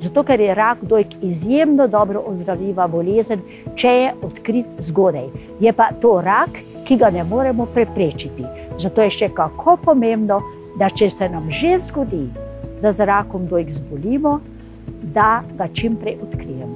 Zato, ker je rak dojk izjemno dobro ozdravljiva bolezen, če je odkrit zgodaj. Je pa to rak, ki ga ne moremo preprečiti. Zato je še kako pomembno, da če se nam že zgodi, da z rakom dojk zbolimo, da ga čim prej odkrijemo.